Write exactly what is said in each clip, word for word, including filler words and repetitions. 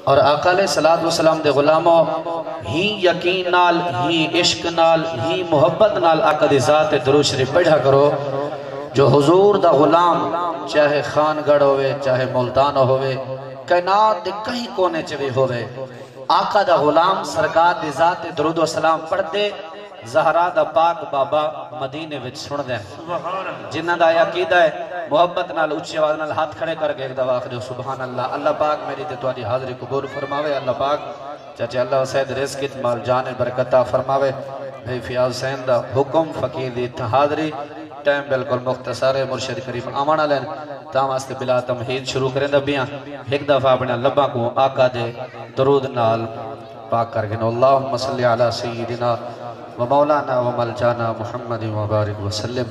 اور آقا علیہ السلام دے غلاموں ہی یقین نال ہی عشق نال ہی محبت نال آقا دی ذات درود شریف پڑھا کرو جو حضور دا غلام چاہے خان گڑھ ہوئے چاہے ملتان ہوئے کائنات دے کہیں کونے چوے ہوئے آقا دا غلام سرکار دی ذات درود و سلام پڑھ دے زہرا دا پاک بابا مدینے وچ سن دیں جنہ دا عقیدہ ہے محبت نال اچھی آواز نال ہاتھ کھڑے کر کے ایک دفعہ آخر سبحان اللہ اللہ پاک میری تے تواڈی حاضری قبول فرماوے اللہ پاک چاچے اللہ سید رزقت مال جان برکتہ فرماوے بھائی فیاض حسین دا حکم فقیر دی حاضری ٹائم بالکل مختصر ہے مرشد کریم آمانہ لین تام واسطے بلا تمہید شروع کریں دبیاں ایک دفعہ اپنے لبا کو آقا دے درود نال پاک کر گئے اللہم صلی علی سیدنا و مولانا و ملجانا محمد و بارک وسلم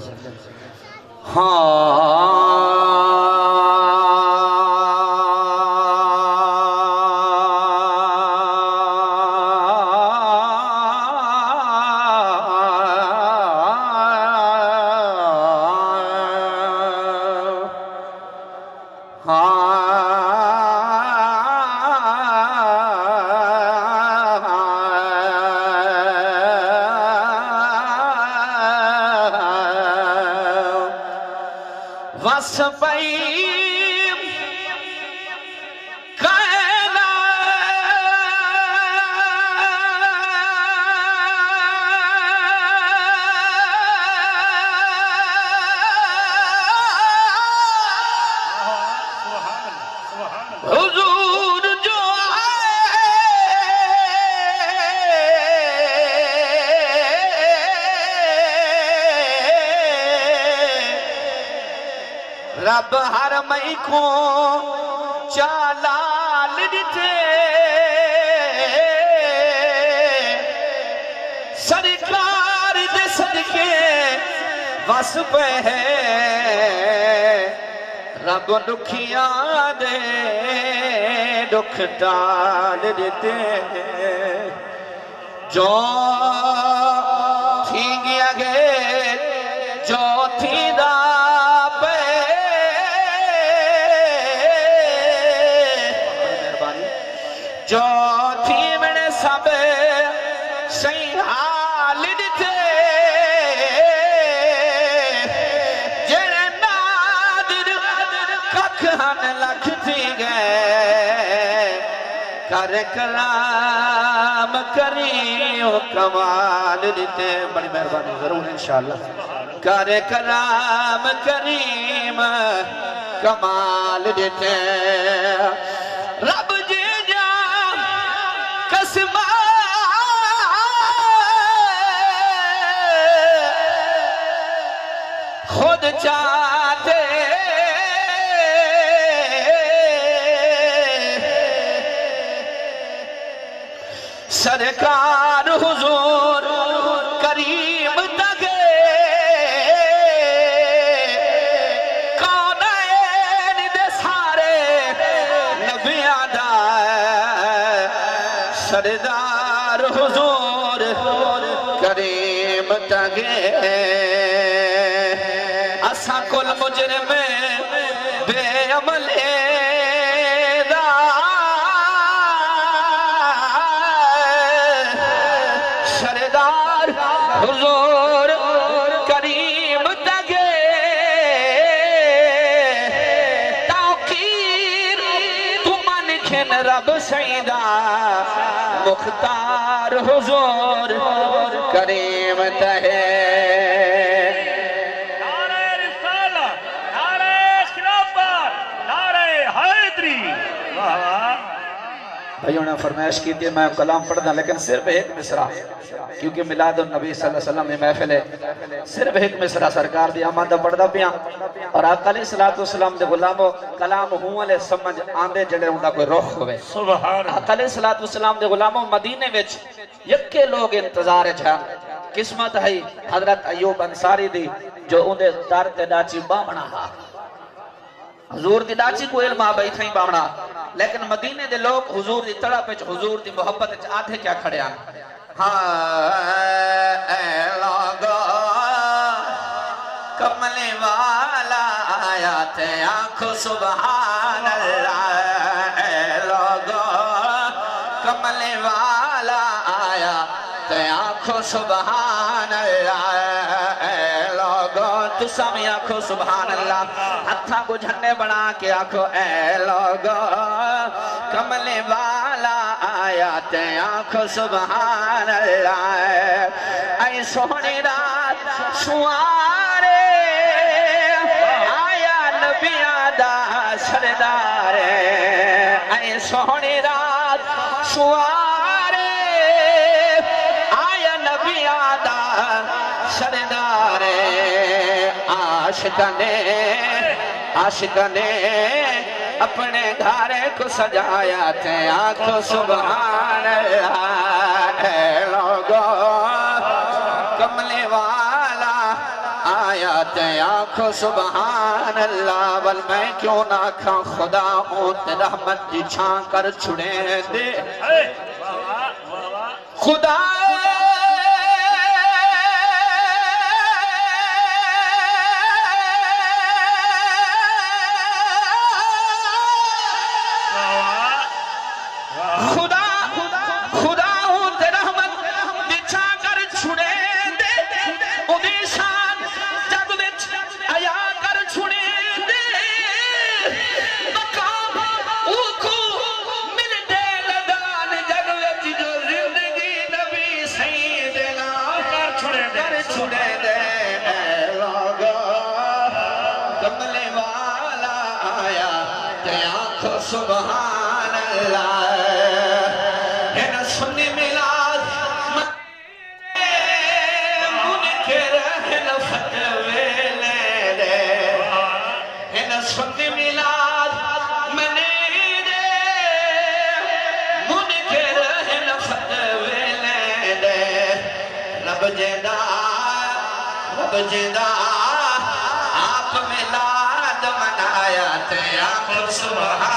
رب ہر مئی کو چالال دیتے سرکار دے صدقے وس پہ ہے رب دکھیاں دے دکھ ٹال دیتے جو تھی گیا گے جو تھی دا جو تھی میں سب صحیح حال دیتے جڑے نادر ککھن لکھ تھی گئے کر کلام کریم کمال دیتے بڑی مہربانی ضرور انشاءاللہ کر کلام کریم کمال دیتے رب خود چاہتے سرکار حضور کریم تگے کونین دے سارے نبیاں دا سردار حضور کریم تگے اساں کل مجرم بے عمل دا سردار حضور کریم تگے توقیر تو من کھن رب سیدہ مختار حضور کریم تگے بھائیوں نے فرمائش کی تھی میں کلام پڑھ دا لیکن صرف ایک مصرع کیونکہ میلاد النبی صلی اللہ علیہ وسلم میں محفل ہے صرف ایک مصرع سرکار دی آمدہ پڑھ دا پیاں اور آقا علیہ السلام دے غلاموں کلام ہوں علیہ سمجھ آندے جڑے ہوں دا کوئی روح ہوئے آقا علیہ السلام دے غلاموں مدینے وچ یکے لوگ انتظار جان قسمت ہے حضرت ایوب انصاری دی جو اندے دار تے ڈاچی بامنا ہا حضور دی ڈاچی کو علم آبائی تھیں بامنا لیکن مدینے دے لوگ حضور دی تڑا پچ حضور دی محبت چ آدھے کیا کھڑے آن ہاں اے لوگو کملے والا آیا تے آنکھو سبحان اللہ اے لوگو کملے والا آیا تے آنکھو سبحان اللہ اے لوگو تسا بھی آنکھو سبحان اللہ ہتھاں کو جھنڈے بنا کے آنکھو اے لوگو کملے والا آیا تے آنکھو سبحان اللہ اے سونی رات سوارے آیا نبی آدھا سردار اے سونی رات سوارے آیا نبی آدھا سردار عاشقانے عاشقانے اپنے گھر کو سجایا تھے آنکھو سبحان اللہ اے لوگو کملے والا آیا تے آنکھو سبحان اللہ بل میں کیوں نہ کھاں خدا ہوں تے رحمت جی چھان کر چھڑے دے خدا سبحان اللہ ہے سنی ملاد منکر ہے فتوے لے دے ہے سنی ملاد منی دے منکر ہے فتوے لے دے رب جیدہ رب جیدہ آپ ملاد منایا تے آپ سبحان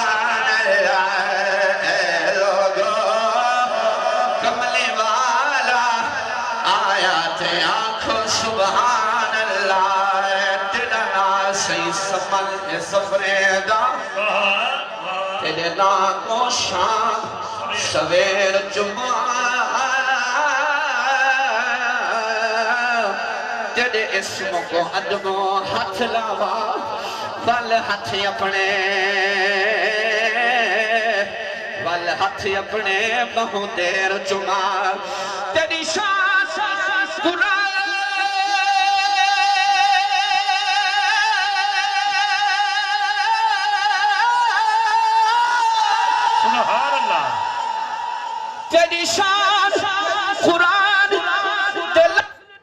سمل سفریدہ تیرے ناکو شام سویر جمعہ تیرے اسم کو عدمو ہاتھ لاوا بل ہاتھ اپنے بل ہاتھ اپنے بہو دیر جمعہ تیری شاہ قرآن تیری شان قرآن دل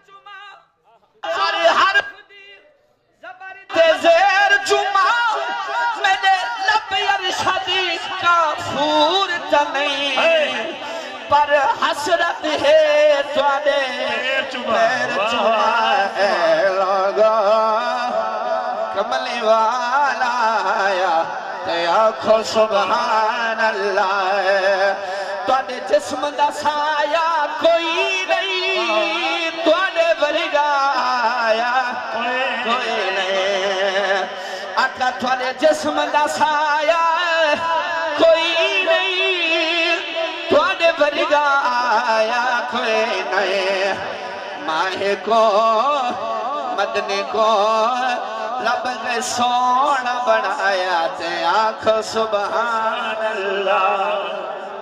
ہر ہر تے زیر جمعہ میرے لب ارشادی کا پھور تنہیں پر حسرت ہے توڑے پیر جمعہ اے لوگا کملی والا آیا تے آنکھو سبحان اللہ توڑے جسم دا سایہ کوئی نہیں توڑے ورگا آیا کوئی نہیں آقا توڑے جسم دا سایہ کوئی نہیں توڑے ورگا آیا کوئی نہیں ماہے کو مدنی کو رب کے سونا بڑھایا تے آنکھو سبحان اللہ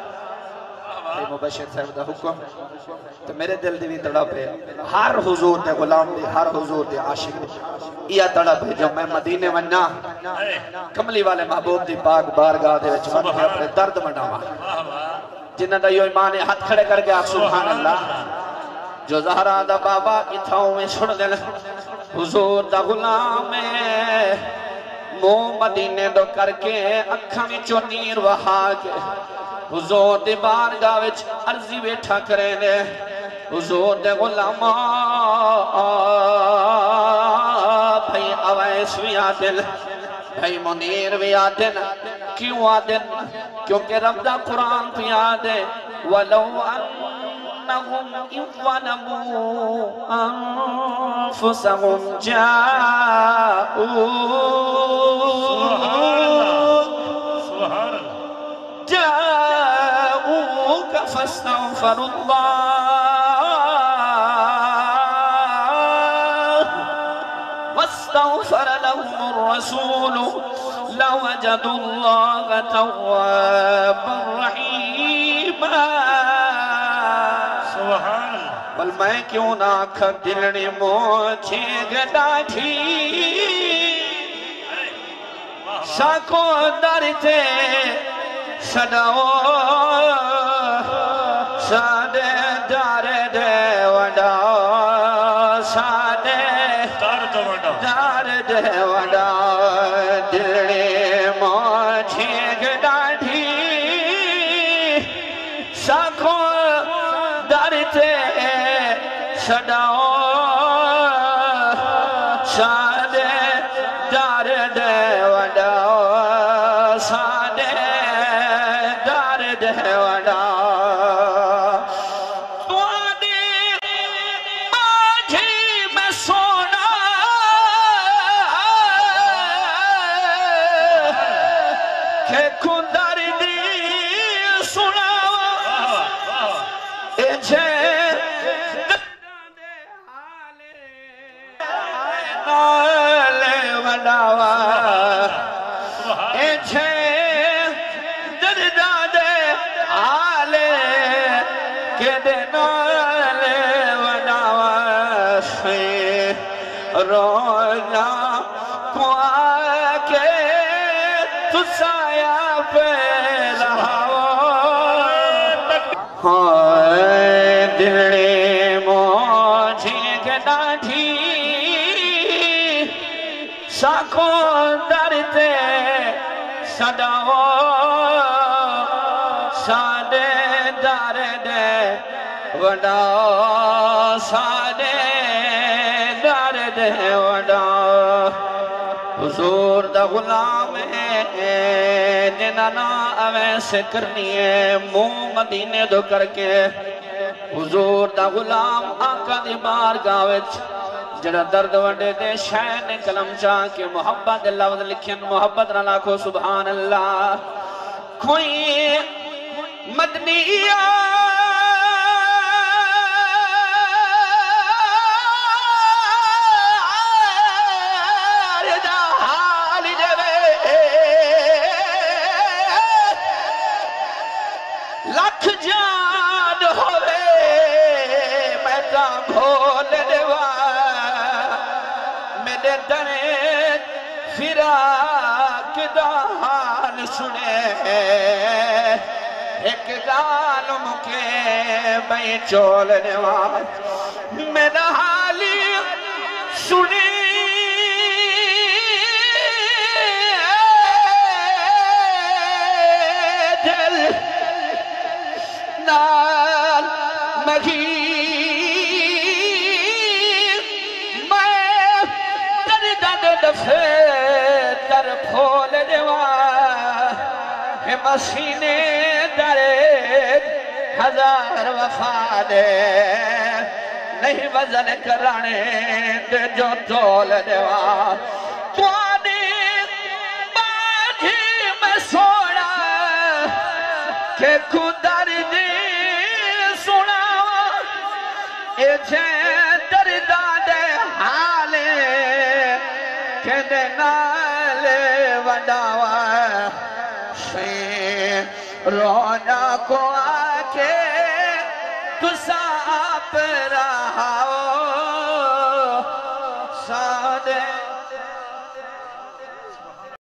مبشر صاحب دا حکم تو میرے دل دی بھی تڑپ ہے ہر حضور دے غلام دی ہر حضور دے عاشق دی یہ تڑپ ہے جو میں مدینے مننا کملی والے محبوب دی پاک بارگاہ دے وچ من کے اپنے درد مناوا جنہ دا یو ایمان ہاتھ کھڑے کر کے آپ سبحان اللہ جو زہرہ دا بابا اتھاؤں میں چھڑ دل حضور دا غلام ہے مو مدینے دو کر کے اکھا میں چو نیر وہا کے حضور دے بارگاہ وچ عرضی بیٹھا کرے دے حضور دے غلامہ بھائی اویس بھی آدل بھائی منیر بھی آدل کیوں آدل کیونکہ رب دا قرآن بھی آدل وَلَوْ أَنَّهُمْ إِذْ ظَلَمُوا أَنفُسَهُمْ جَاءُوا سبحان اللہ جاءوا فاستغفر الله واستغفر لهم الرسول لوجدوا الله توابا رحيما سبحان بل میں کیوں نہ آکھا دلنی موچے گڈاٹھی ساکو درتے سڈاؤ سادے دار دے وڈاؤ سادے دار دے وڈاؤ دار دے وڈاؤ دلنی موچے گڈاٹھی ساکو درتے سڈاؤ سادے دار دے وڈاؤ سادے دار دے وڈاؤ تواڈی ماجھی میں سونا کہ کندر دی سناوا اے جے وڈاوا اے چھے دردہ دے آلے کہ دے نالے وڈاوا سے رونا کو آکے تسایا پہ لہاوا ہائے دلے موجھی گڈاٹھی ساکھو درتے سڈاؤ سادے دار دے وڈاؤ سادے دار دے وڈاؤ حضور دا غلام ہے جنانا اویسے کرنی ہے منہ مدینے دو کر کے حضور دا غلام آقا دی بارگاہ وچ جڑا درد وڈے دے شین کلم چاہ کے محبت لفظ لکھن محبت نہ لاکھو سبحان اللہ کوئی مدنی یار دا حال جوے لکھ جان ہوئے میں تا بھول دیوا درد فراق دا حال سنے ایک گال مکے بھئی چول نواز میرا حالی سنی دل نال مگی دفے در پھول دیوا ہے مسینے درد ہزار وفا دے نہیں وزن کرانے دے جو تول دیوا توانی باجھی میں سوڑا کہ کدر دی سوڑا اے جے دردہ دے حالے کہ دے نالے وڈاوا سے رونا کو آکے تو ساپ رہا ہو سادے